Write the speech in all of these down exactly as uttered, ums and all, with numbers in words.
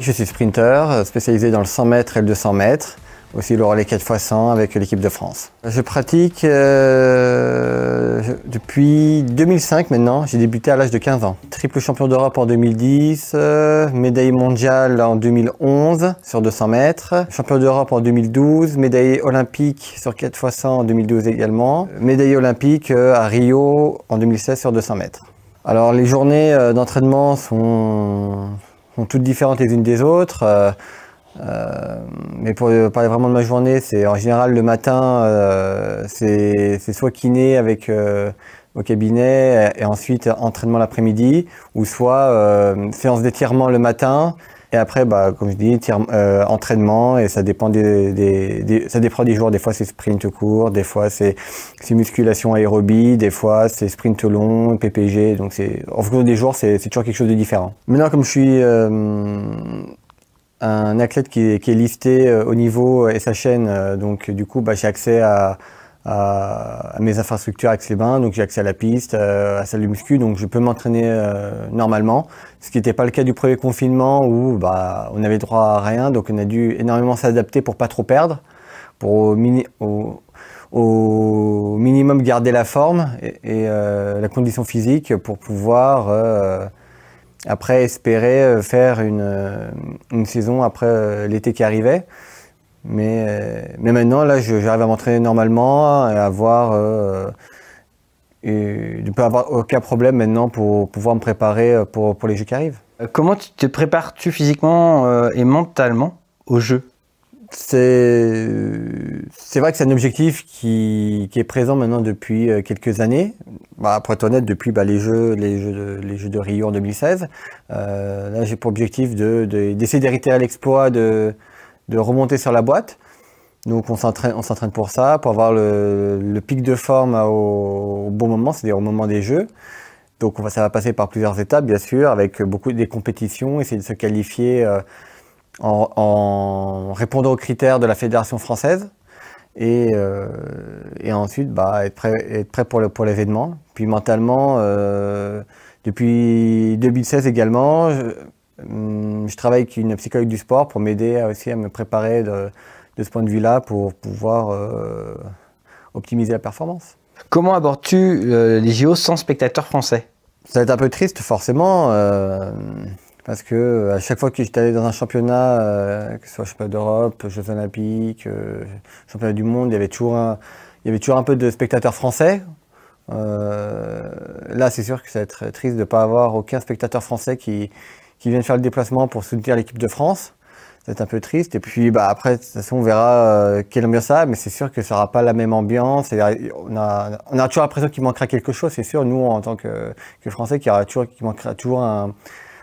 Je suis sprinter, spécialisé dans le cent mètres et le deux cents mètres, aussi le relais quatre fois cent avec l'équipe de France. Je pratique euh, depuis deux mille cinq maintenant, j'ai débuté à l'âge de quinze ans. Triple champion d'Europe en deux mille dix, euh, médaille mondiale en deux mille onze sur deux cents mètres, champion d'Europe en deux mille douze, médaille olympique sur quatre fois cent en deux mille douze également, médaille olympique euh, à Rio en deux mille seize sur deux cents mètres. Alors les journées euh, d'entraînement sont, sont toutes différentes les unes des autres. Euh, Euh, mais pour parler vraiment de ma journée, c'est en général le matin, euh, c'est soit kiné avec euh, au cabinet et, et ensuite entraînement l'après-midi, ou soit euh, séance d'étirement le matin et après, bah, comme je dis, euh, entraînement, et ça dépend des, des, des, ça dépend des jours. Des fois c'est sprint court, des fois c'est musculation aérobie, des fois c'est sprint long, P P G. Donc c'est en fonction des jours, c'est toujours quelque chose de différent. Maintenant, comme je suis euh, un athlète qui est, qui est listé euh, au niveau S H N, euh, donc du coup bah, j'ai accès à, à, à mes infrastructures à Aix-les-Bains, donc j'ai accès à la piste, euh, à la salle de muscu, donc je peux m'entraîner euh, normalement, ce qui n'était pas le cas du premier confinement où bah, on avait droit à rien, donc on a dû énormément s'adapter pour pas trop perdre, pour au, mini, au, au minimum garder la forme et, et euh, la condition physique pour pouvoir euh, après espérer faire une, une saison après l'été qui arrivait. Mais, mais maintenant, là, j'arrive à m'entraîner normalement et à avoir, euh, et de ne pas avoir aucun problème maintenant pour pouvoir me préparer pour, pour les Jeux qui arrivent. Comment tu te prépares-tu physiquement euh, et mentalement aux Jeux? C'est vrai que c'est un objectif qui, qui est présent maintenant depuis quelques années. Bah, pour être honnête, depuis bah, les, jeux, les, jeux de, les Jeux de Rio en deux mille seize. Euh, là, j'ai pour objectif d'essayer de, de, d'hériter à l'exploit de, de remonter sur la boîte. Donc on s'entraîne on s'entraîne pour ça, pour avoir le, le pic de forme au, au bon moment, c'est-à-dire au moment des Jeux. Donc on va, ça va passer par plusieurs étapes, bien sûr, avec beaucoup des compétitions, essayer de se qualifier euh, en, en répondant aux critères de la Fédération française. Et, euh, et ensuite bah, être prêt, être prêt pour le, pour l'événement. Puis mentalement, euh, depuis deux mille seize également, je, je travaille avec une psychologue du sport pour m'aider aussi à me préparer de, de ce point de vue-là pour pouvoir euh, optimiser la performance. Comment abordes-tu euh, les J O sans spectateurs français? Ça va être un peu triste forcément. Euh, Parce que à chaque fois que j'étais allé dans un championnat, euh, que ce soit championnat d'Europe, Jeux Olympiques, euh, championnat du monde, il y avait toujours un, il y avait toujours un peu de spectateurs français. Euh, là, c'est sûr que ça va être triste de ne pas avoir aucun spectateur français qui, qui vienne faire le déplacement pour soutenir l'équipe de France. C'est un peu triste. Et puis bah, après, de toute façon, on verra euh, quelle ambiance ça a, mais c'est sûr que ça n'aura pas la même ambiance. Et on, a, on a toujours l'impression qu'il manquera quelque chose, c'est sûr, nous, en tant que, que Français, qu'il y aura toujours, qu'il manquera toujours un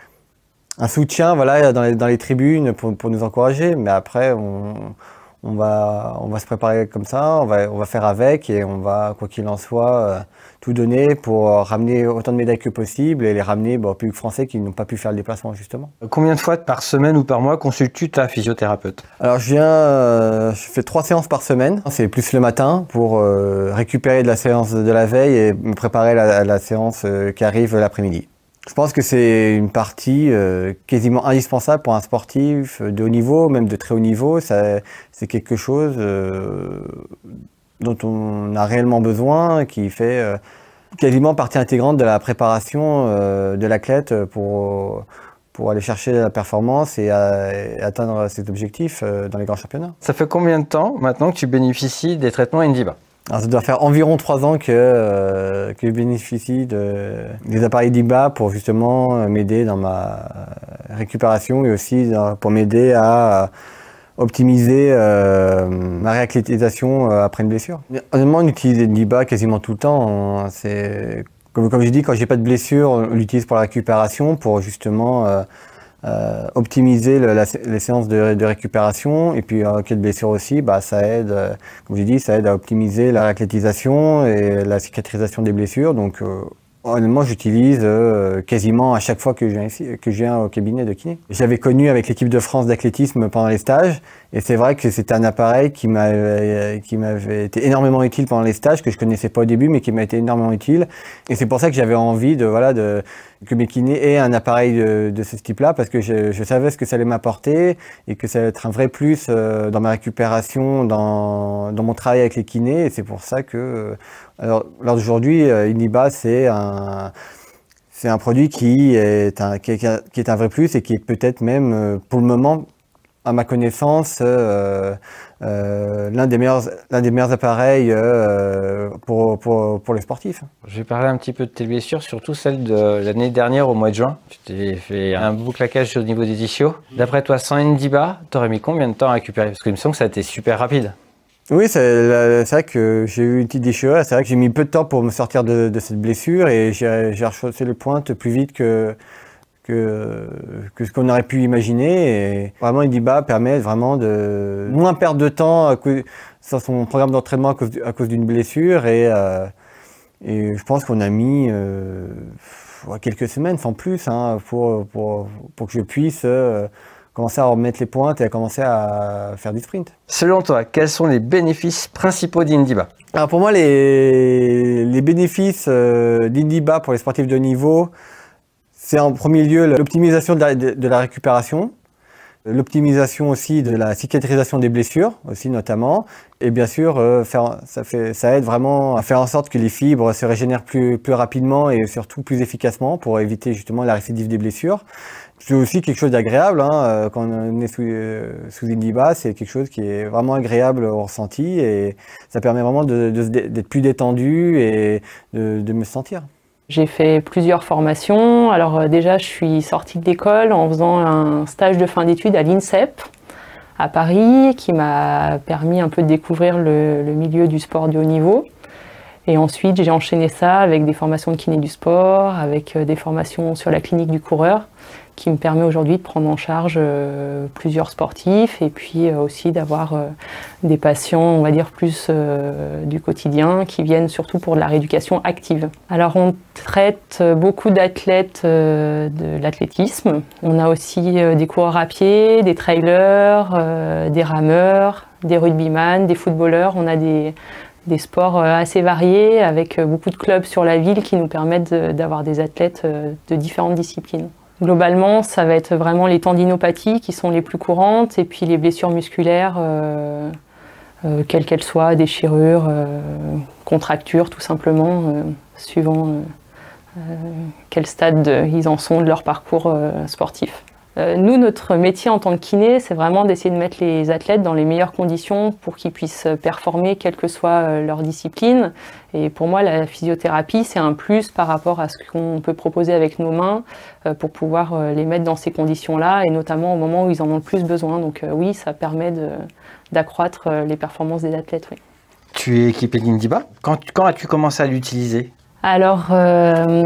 un soutien voilà, dans, les, dans les tribunes pour, pour nous encourager, mais après on, on, va, on va se préparer comme ça, on va, on va faire avec et on va, quoi qu'il en soit, euh, tout donner pour ramener autant de médailles que possible et les ramener bon, au public français qui n'ont pas pu faire le déplacement justement. Combien de fois par semaine ou par mois consultes-tu ta physiothérapeute? Alors je viens, euh, je fais trois séances par semaine, c'est plus le matin pour euh, récupérer de la séance de la veille et me préparer à la, à la séance euh, qui arrive l'après-midi. Je pense que c'est une partie euh, quasiment indispensable pour un sportif de haut niveau, même de très haut niveau. C'est quelque chose euh, dont on a réellement besoin, qui fait euh, quasiment partie intégrante de la préparation euh, de l'athlète pour, pour aller chercher la performance et, à, et atteindre ses objectifs euh, dans les grands championnats. Ça fait combien de temps maintenant que tu bénéficies des traitements Indiba? Alors, ça doit faire environ trois ans que, euh, que je bénéficie de, des appareils Indiba pour justement m'aider dans ma récupération et aussi dans, pour m'aider à optimiser euh, ma réathlétisation après une blessure. Honnêtement, on utilise Indiba quasiment tout le temps. C'est comme, comme je dis, quand j'ai pas de blessure, on l'utilise pour la récupération, pour justement euh, Euh, optimiser le, la, les séances de, de récupération et puis en cas de blessure aussi, bah, ça aide, euh, comme j'ai dit, ça aide à optimiser la réathlétisation et la cicatrisation des blessures. Donc euh, Honnêtement, j'utilise euh, quasiment à chaque fois que je viens ici, que je viens au cabinet de kiné. J'avais connu avec l'équipe de France d'athlétisme pendant les stages, et c'est vrai que c'était un appareil qui m'avait qui m'avait été énormément utile pendant les stages, que je connaissais pas au début, mais qui m'a été énormément utile. Et c'est pour ça que j'avais envie de voilà de que mes kinés aient un appareil de, de ce type-là, parce que je, je savais ce que ça allait m'apporter et que ça allait être un vrai plus euh, dans ma récupération, dans dans mon travail avec les kinés. Et c'est pour ça que euh, alors, alors d'aujourd'hui, euh, Indiba, c'est un, c'est un produit qui est un, qui est, qui est un vrai plus et qui est peut-être même, euh, pour le moment, à ma connaissance, euh, euh, l'un des meilleurs, l'un des meilleurs appareils euh, pour, pour, pour les sportifs. Je vais parler un petit peu de tes blessures, surtout celle de l'année dernière au mois de juin. Tu t'es fait un beau claquage au niveau des ischios. D'après toi, sans Indiba, t'aurais mis combien de temps à récupérer? Parce qu'il me semble que ça a été super rapide. Oui, c'est vrai que j'ai eu une petite déchirure. C'est vrai que j'ai mis peu de temps pour me sortir de, de cette blessure et j'ai rechaussé le pointe plus vite que, que, que ce qu'on aurait pu imaginer. Et vraiment, Indiba permet vraiment de moins perdre de temps à cause, sur son programme d'entraînement à cause, à cause d'une blessure. Et, euh, et je pense qu'on a mis euh, quelques semaines, sans plus, hein, pour, pour, pour que je puisse euh, commencer à remettre les pointes et à commencer à faire du sprint. Selon toi, quels sont les bénéfices principaux d'Indiba? Alors pour moi, les, les bénéfices euh, d'Indiba pour les sportifs de haut niveau, c'est en premier lieu l'optimisation de la, de, de la récupération, l'optimisation aussi de la cicatrisation des blessures, aussi notamment, et bien sûr, euh, faire, ça, fait, ça aide vraiment à faire en sorte que les fibres se régénèrent plus, plus rapidement et surtout plus efficacement pour éviter justement la récidive des blessures. C'est aussi quelque chose d'agréable, hein, quand on est sous, euh, sous Indiba, c'est quelque chose qui est vraiment agréable au ressenti et ça permet vraiment de, de, d'être plus détendu et de, de me sentir. J'ai fait plusieurs formations. Alors euh, déjà, je suis sortie de l'école en faisant un stage de fin d'études à l'INSEP à Paris, qui m'a permis un peu de découvrir le, le milieu du sport de haut niveau. Et ensuite, j'ai enchaîné ça avec des formations de kiné du sport, avec des formations sur la clinique du coureur, qui me permet aujourd'hui de prendre en charge euh, plusieurs sportifs et puis euh, aussi d'avoir euh, des patients, on va dire, plus euh, du quotidien, qui viennent surtout pour de la rééducation active. Alors, on traite beaucoup d'athlètes euh, de l'athlétisme. On a aussi euh, des coureurs à pied, des trailers, euh, des rameurs, des rugbyman, des footballeurs. On a des des sports assez variés avec beaucoup de clubs sur la ville qui nous permettent d'avoir des athlètes de différentes disciplines. Globalement, ça va être vraiment les tendinopathies qui sont les plus courantes et puis les blessures musculaires, euh, euh, quelles qu'elles soient, déchirures, euh, contractures tout simplement, euh, suivant euh, euh, quel stade de, ils en sont de leur parcours euh, sportif. Euh, nous, notre métier en tant que kiné, c'est vraiment d'essayer de mettre les athlètes dans les meilleures conditions pour qu'ils puissent performer, quelle que soit euh, leur discipline. Et pour moi, la physiothérapie, c'est un plus par rapport à ce qu'on peut proposer avec nos mains euh, pour pouvoir euh, les mettre dans ces conditions-là, et notamment au moment où ils en ont le plus besoin. Donc euh, oui, ça permet d'accroître euh, les performances des athlètes. Oui. Tu es équipé d'Indiba. Quand, quand as-tu commencé à l'utiliser ? Alors, euh,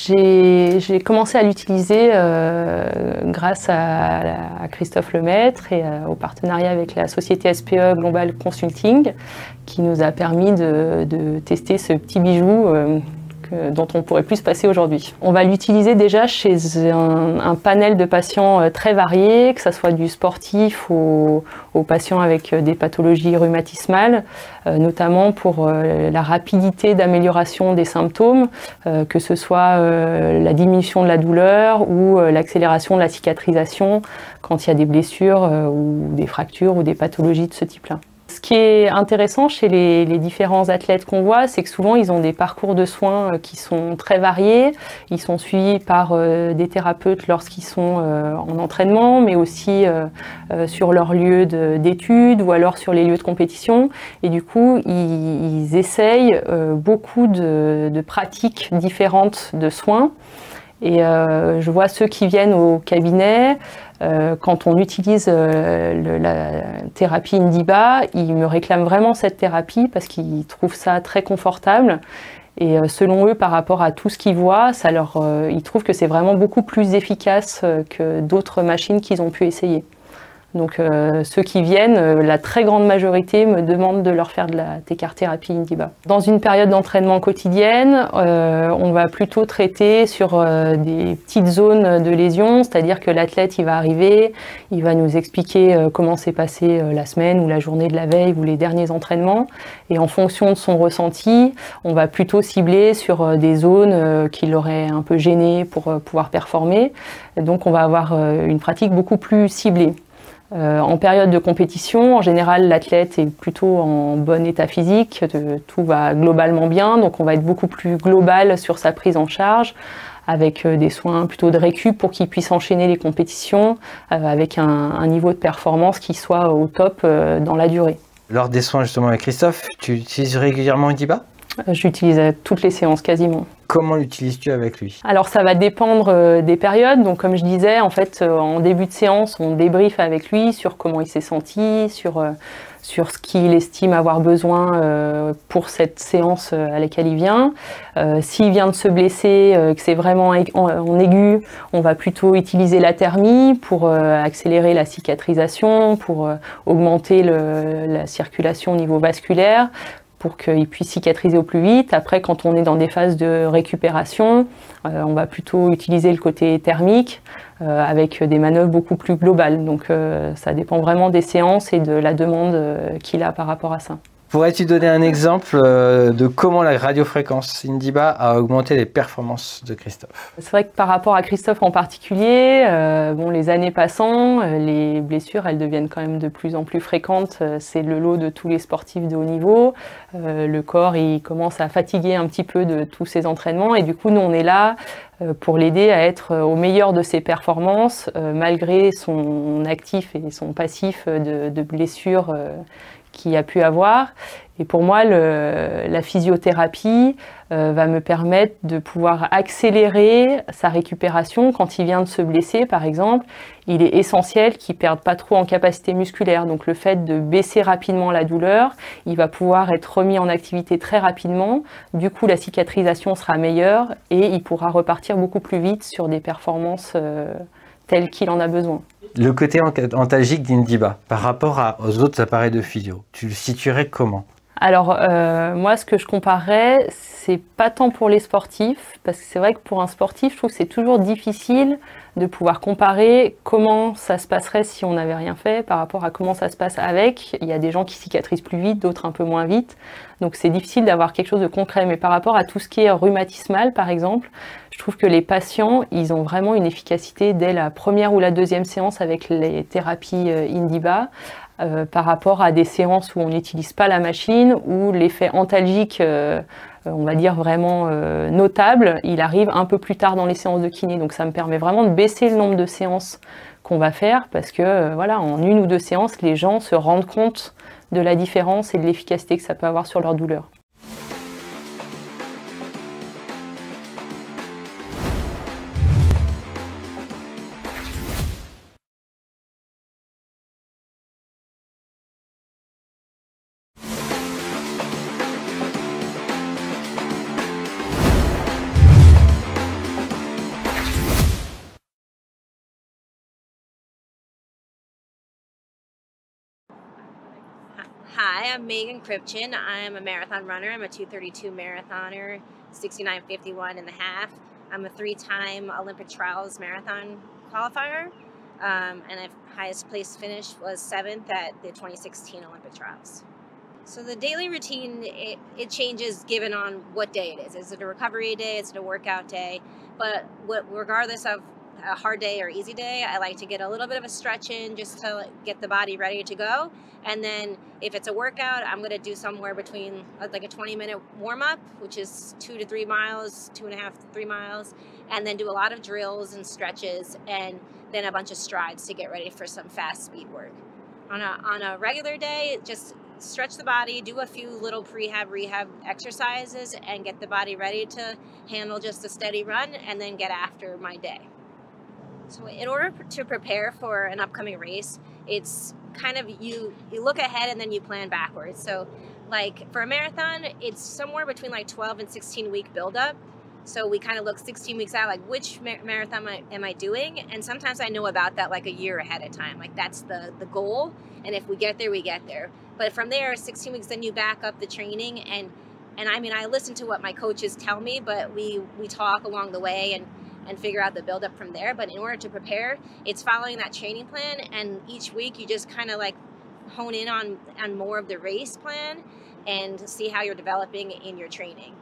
j'ai commencé à l'utiliser euh, grâce à, à Christophe Lemaître et euh, au partenariat avec la société S P E Global Consulting, qui nous a permis de, de tester ce petit bijou euh, que, dont on ne pourrait plus se passer aujourd'hui. On va l'utiliser déjà chez un, un panel de patients très variés, que ce soit du sportif aux, aux patients avec des pathologies rhumatismales, euh, notamment pour euh, la rapidité d'amélioration des symptômes, euh, que ce soit euh, la diminution de la douleur ou euh, l'accélération de la cicatrisation quand il y a des blessures euh, ou des fractures ou des pathologies de ce type-là. Ce qui est intéressant chez les, les différents athlètes qu'on voit, c'est que souvent ils ont des parcours de soins qui sont très variés. Ils sont suivis par euh, des thérapeutes lorsqu'ils sont euh, en entraînement, mais aussi euh, euh, sur leur lieu d'études ou alors sur les lieux de compétition. Et du coup, ils, ils essayent euh, beaucoup de, de pratiques différentes de soins. Et euh, je vois ceux qui viennent au cabinet, euh, quand on utilise euh, le, la thérapie Indiba, ils me réclament vraiment cette thérapie parce qu'ils trouvent ça très confortable. Et euh, selon eux, par rapport à tout ce qu'ils voient, ça leur, euh, ils trouvent que c'est vraiment beaucoup plus efficace euh, que d'autres machines qu'ils ont pu essayer. Donc euh, ceux qui viennent, euh, la très grande majorité me demandent de leur faire de la Tecar-thérapie Indiba. Dans une période d'entraînement quotidienne, euh, on va plutôt traiter sur euh, des petites zones de lésions, c'est-à-dire que l'athlète il va arriver, il va nous expliquer euh, comment s'est passée euh, la semaine ou la journée de la veille ou les derniers entraînements, et en fonction de son ressenti, on va plutôt cibler sur euh, des zones euh, qui l'auraient un peu gêné pour euh, pouvoir performer. Donc on va avoir euh, une pratique beaucoup plus ciblée. Euh, en période de compétition, en général, l'athlète est plutôt en bon état physique, de, tout va globalement bien, donc on va être beaucoup plus global sur sa prise en charge, avec euh, des soins plutôt de récup pour qu'il puisse enchaîner les compétitions euh, avec un, un niveau de performance qui soit au top euh, dans la durée. Lors des soins justement avec Christophe, tu utilises régulièrement Indiba ? J'utilise à toutes les séances quasiment. Comment l'utilises-tu avec lui? Alors ça va dépendre euh, des périodes. Donc comme je disais, en fait, euh, en début de séance, on débriefe avec lui sur comment il s'est senti, sur, euh, sur ce qu'il estime avoir besoin euh, pour cette séance à laquelle il vient. Euh, S'il vient de se blesser, euh, que c'est vraiment en, en aigu, on va plutôt utiliser la thermie pour euh, accélérer la cicatrisation, pour euh, augmenter le, la circulation au niveau vasculaire, pour qu'il puisse cicatriser au plus vite. Après, quand on est dans des phases de récupération, euh, on va plutôt utiliser le côté thermique euh, avec des manœuvres beaucoup plus globales. Donc euh, ça dépend vraiment des séances et de la demande euh, qu'il a par rapport à ça. Pourrais-tu donner un exemple euh, de comment la radiofréquence Indiba a augmenté les performances de Christophe? C'est vrai que par rapport à Christophe en particulier, euh, bon, les années passant, euh, les blessures elles deviennent quand même de plus en plus fréquentes. Euh, c'est le lot de tous les sportifs de haut niveau. Euh, le corps il commence à fatiguer un petit peu de tous ces entraînements et du coup nous on est là euh, pour l'aider à être au meilleur de ses performances euh, malgré son actif et son passif de, de blessures euh, qu'il a pu avoir. Et pour moi, le, la physiothérapie euh, va me permettre de pouvoir accélérer sa récupération. Quand il vient de se blesser, par exemple, il est essentiel qu'il ne perde pas trop en capacité musculaire. Donc le fait de baisser rapidement la douleur, il va pouvoir être remis en activité très rapidement. Du coup, la cicatrisation sera meilleure et il pourra repartir beaucoup plus vite sur des performances euh, telles qu'il en a besoin. Le côté antalgique d'Indiba par rapport à, aux autres appareils de physio, tu le situerais comment? Alors euh, moi ce que je comparerais, c'est pas tant pour les sportifs, parce que c'est vrai que pour un sportif, je trouve que c'est toujours difficile de pouvoir comparer comment ça se passerait si on n'avait rien fait par rapport à comment ça se passe avec. Il y a des gens qui cicatrisent plus vite, d'autres un peu moins vite, donc c'est difficile d'avoir quelque chose de concret. Mais par rapport à tout ce qui est rhumatismal par exemple, je trouve que les patients, ils ont vraiment une efficacité dès la première ou la deuxième séance avec les thérapies Indiba. Euh, par rapport à des séances où on n'utilise pas la machine, où l'effet antalgique, euh, on va dire vraiment euh, notable, il arrive un peu plus tard dans les séances de kiné. Donc ça me permet vraiment de baisser le nombre de séances qu'on va faire parce que euh, voilà, en une ou deux séances, les gens se rendent compte de la différence et de l'efficacité que ça peut avoir sur leur douleur. Hi, I'm Megan Kripchen. I'm a marathon runner. I'm a two thirty-two marathoner, sixty-nine fifty-one and a half. I'm a three-time Olympic trials marathon qualifier, um, and my highest place finish was seventh at the twenty sixteen Olympic trials. So the daily routine, it, it changes given on what day it is. Is it a recovery day? Is it a workout day? But what, regardless of a hard day or easy day, I like to get a little bit of a stretch in just to get the body ready to go. And then if it's a workout, I'm going to do somewhere between like a twenty minute warm up, which is two to three miles, two and a half, three miles, and then do a lot of drills and stretches, and then a bunch of strides to get ready for some fast speed work. On a, on a regular day, just stretch the body, do a few little prehab rehab exercises, and get the body ready to handle just a steady run, and then get after my day. So in order to prepare for an upcoming race, it's kind of you, you look ahead and then you plan backwards. So like for a marathon, it's somewhere between like twelve and sixteen week buildup. So we kind of look sixteen weeks out, like which mar- marathon am I, am I doing? And sometimes I know about that like a year ahead of time. Like that's the, the goal. And if we get there, we get there. But from there, sixteen weeks, then you back up the training. And, and I mean, I listen to what my coaches tell me, but we, we talk along the way and, and figure out the buildup from there. But in order to prepare, it's following that training plan. And each week you just kind of like hone in on, on more of the race plan and see how you're developing in your training.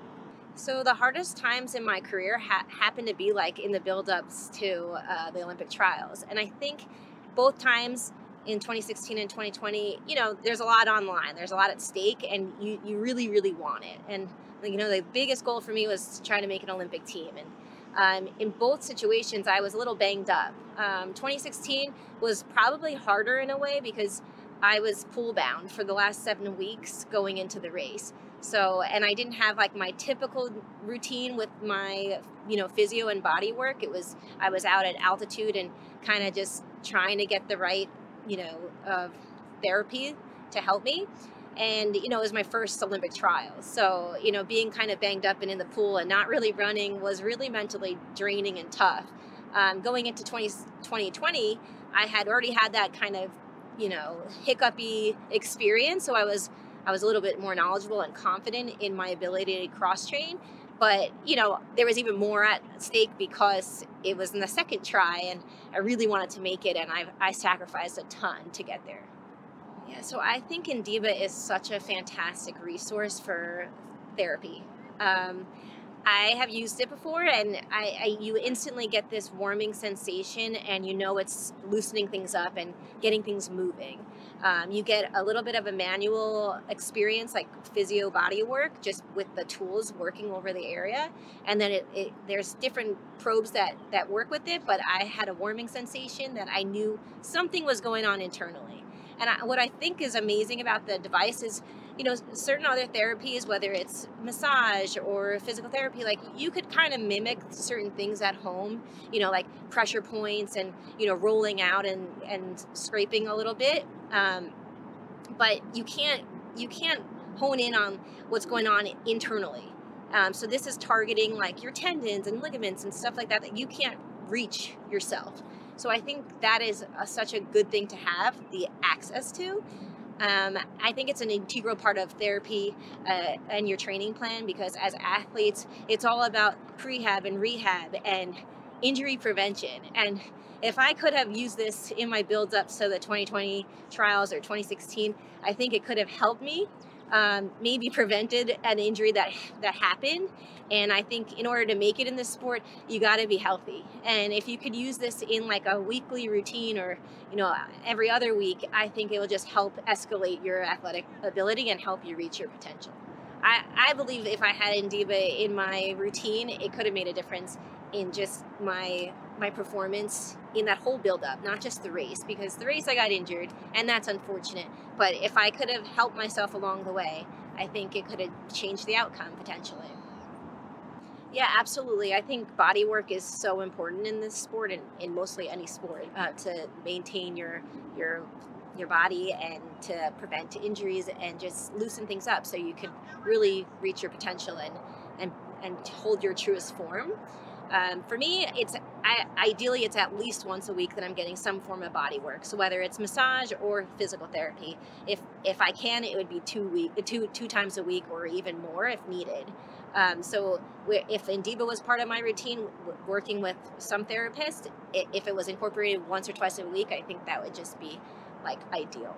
So the hardest times in my career ha- happen to be like in the build-ups to uh, the Olympic trials. And I think both times in twenty sixteen and twenty twenty, you know, there's a lot on the line. There's a lot at stake and you, you really, really want it. And, you know, the biggest goal for me was to try to make an Olympic team. And um, in both situations, I was a little banged up. Um, twenty sixteen was probably harder in a way because I was pool bound for the last seven weeks going into the race. So, and I didn't have like my typical routine with my, you know, physio and body work. It was, I was out at altitude and kind of just trying to get the right, you know, uh, therapy to help me. And, you know, it was my first Olympic trials. So, you know, being kind of banged up and in the pool and not really running was really mentally draining and tough. Um, going into twenty twenty, I had already had that kind of, you know, hiccupy experience. So I was I was a little bit more knowledgeable and confident in my ability to cross train. But, you know, there was even more at stake because it was in the second try and I really wanted to make it and I, I sacrificed a ton to get there. Yeah, so I think Indiva is such a fantastic resource for therapy. Um, I have used it before and I, I you instantly get this warming sensation and you know it's loosening things up and getting things moving. Um, you get a little bit of a manual experience like physio body work just with the tools working over the area. And then it, it there's different probes that, that work with it, but I had a warming sensation that I knew something was going on internally. And I, what I think is amazing about the device is, you know, certain other therapies, whether it's massage or physical therapy, like you could kind of mimic certain things at home, you know, like pressure points and, you know, rolling out and, and scraping a little bit. Um, but you can't, you can't hone in on what's going on internally. Um, so this is targeting like your tendons and ligaments and stuff like that, that you can't reach yourself. So I think that is a, such a good thing to have the access to. Um, I think it's an integral part of therapy uh, and your training plan because as athletes, it's all about prehab and rehab and injury prevention. And if I could have used this in my build-up to the twenty twenty trials or twenty sixteen, I think it could have helped me, um, maybe prevented an injury that that happened. And I think in order to make it in this sport, you got to be healthy. And if you could use this in like a weekly routine or, you know, every other week, I think it will just help escalate your athletic ability and help you reach your potential. I, I believe if I had Indiva in my routine, it could have made a difference in just my my performance in that whole build-up, not just the race, because the race I got injured, and that's unfortunate. But if I could have helped myself along the way, I think it could have changed the outcome potentially. Yeah, absolutely. I think body work is so important in this sport and in mostly any sport uh, to maintain your your your body and to prevent injuries and just loosen things up so you can really reach your potential and and, and hold your truest form. Um, for me, it's I, ideally it's at least once a week that I'm getting some form of body work. So whether it's massage or physical therapy, if if I can, it would be two week two two times a week or even more if needed. Um, so if Indiva was part of my routine, working with some therapist, if it was incorporated once or twice a week, I think that would just be like ideal.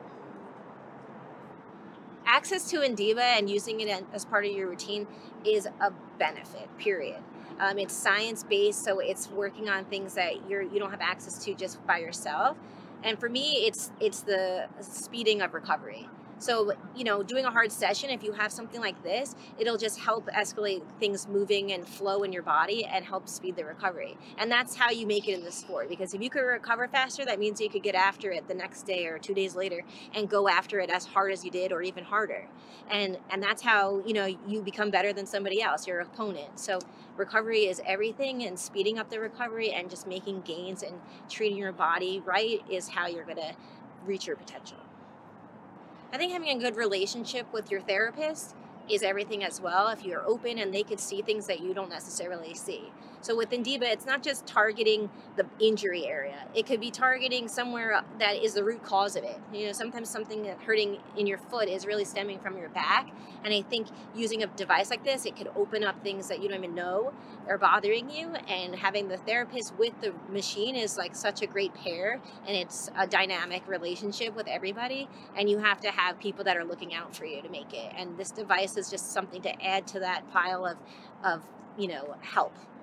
Access to Indiva and using it as part of your routine is a benefit, period. Um, it's science-based, so it's working on things that you're, you don't have access to just by yourself. And for me, it's it's the speeding of recovery. So, you know, doing a hard session, if you have something like this, it'll just help escalate things moving and flow in your body and help speed the recovery. And that's how you make it in the sport. Because if you could recover faster, that means you could get after it the next day or two days later and go after it as hard as you did or even harder. And and that's how, you know, you become better than somebody else, your opponent. So recovery is everything, and speeding up the recovery and just making gains and treating your body right is how you're going to reach your potential. I think having a good relationship with your therapist is everything as well if you're open and they could see things that you don't necessarily see. So with Indiba, it's not just targeting the injury area. It could be targeting somewhere that is the root cause of it. You know, sometimes something that hurting in your foot is really stemming from your back. And I think using a device like this, it could open up things that you don't even know are bothering you. And having the therapist with the machine is like such a great pair. And it's a dynamic relationship with everybody. And you have to have people that are looking out for you to make it. And this device is just something to add to that pile of, of you know, help.